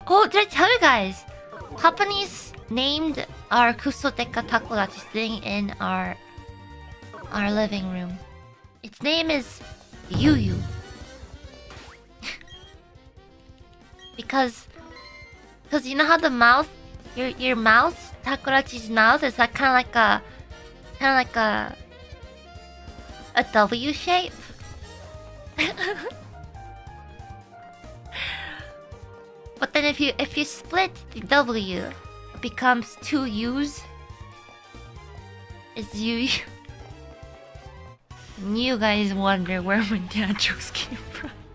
Oh, did I tell you guys? Papanis named our Kusoteka Takodachi sitting in our living room. Its name is YUYU. because you know how the mouth, your mouth, Takodachi's mouth is like kind of like a W shape. But then if you split the W, it becomes two U's. It's YUYU. And you guys wonder where my dad jokes came from.